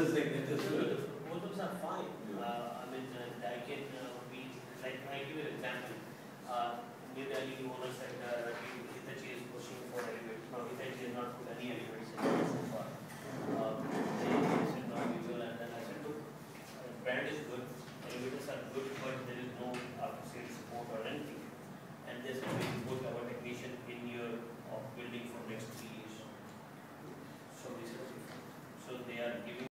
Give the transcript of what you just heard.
photos like that as well. Photos are fine. I mean, I can, like, I give you an example.